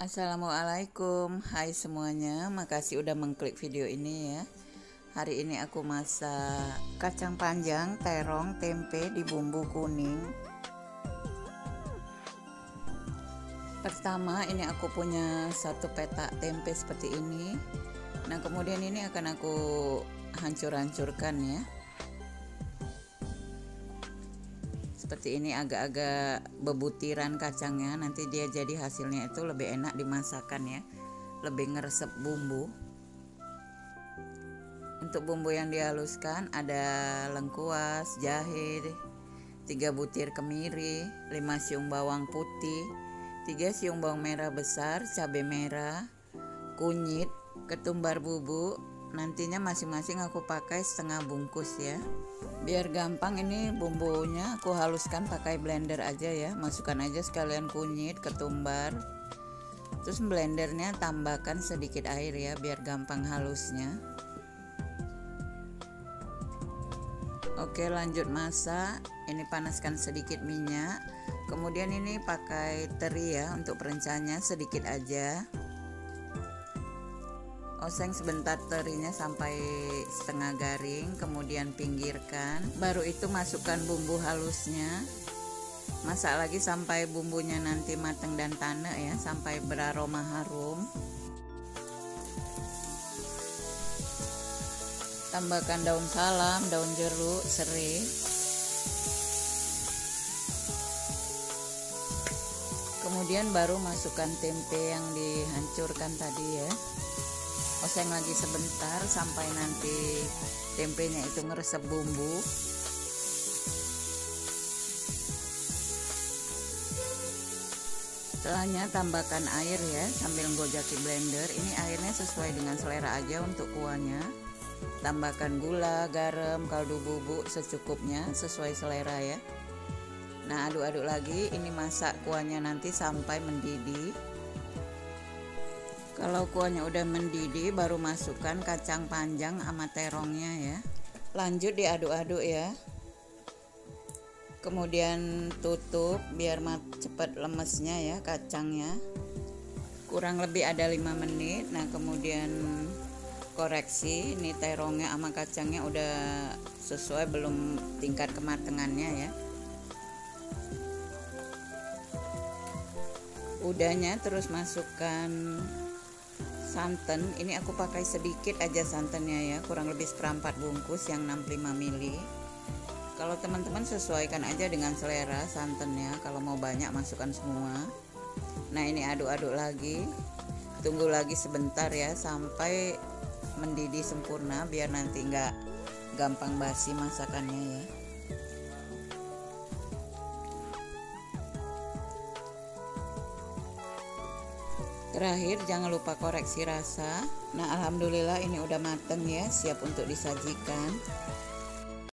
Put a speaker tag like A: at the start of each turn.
A: Assalamualaikum, hai semuanya, makasih udah mengklik video ini ya. Hari ini aku masak kacang panjang, terong, tempe di bumbu kuning. Pertama ini aku punya satu petak tempe seperti ini. Nah kemudian ini akan aku hancur-hancurkan ya. Seperti ini agak-agak bebutiran kacangnya, nanti dia jadi hasilnya itu lebih enak dimasakan ya, lebih ngeresep bumbu. Untuk bumbu yang dihaluskan ada lengkuas, jahe, 3 butir kemiri, 5 siung bawang putih, 3 siung bawang merah besar, cabai merah, kunyit, ketumbar bubuk. Nantinya masing-masing aku pakai setengah bungkus ya. Biar gampang ini bumbunya aku haluskan pakai blender aja ya. Masukkan aja sekalian kunyit, ketumbar. Terus blendernya tambahkan sedikit air ya biar gampang halusnya. Oke, lanjut masak. Ini panaskan sedikit minyak. Kemudian ini pakai teri ya untuk perencahnya sedikit aja. Oseng sebentar terinya sampai setengah garing, kemudian pinggirkan. Baru itu masukkan bumbu halusnya. Masak lagi sampai bumbunya nanti matang dan tanek ya, sampai beraroma harum. Tambahkan daun salam, daun jeruk, serai. Kemudian baru masukkan tempe yang dihancurkan tadi ya. Oseng lagi sebentar sampai nanti tempenya itu ngeresep bumbu. Setelahnya tambahkan air ya sambil gojaki blender. Ini airnya sesuai dengan selera aja untuk kuahnya. Tambahkan gula, garam, kaldu bubuk secukupnya sesuai selera ya. Nah aduk-aduk lagi, ini masak kuahnya nanti sampai mendidih. Kalau kuahnya udah mendidih baru masukkan kacang panjang sama terongnya ya. Lanjut diaduk-aduk ya. Kemudian tutup biar cepat lemesnya ya kacangnya. Kurang lebih ada 5 menit. Nah kemudian koreksi, ini terongnya sama kacangnya udah sesuai belum tingkat kematangannya ya. Udahnya terus masukkan santan. Ini aku pakai sedikit aja santannya ya, kurang lebih seperempat bungkus yang 65 ml. Kalau teman-teman sesuaikan aja dengan selera santannya, kalau mau banyak masukkan semua. Nah ini aduk-aduk lagi, tunggu lagi sebentar ya sampai mendidih sempurna biar nanti nggak gampang basi masakannya ya. Terakhir jangan lupa koreksi rasa. Nah alhamdulillah ini udah mateng ya, siap untuk disajikan.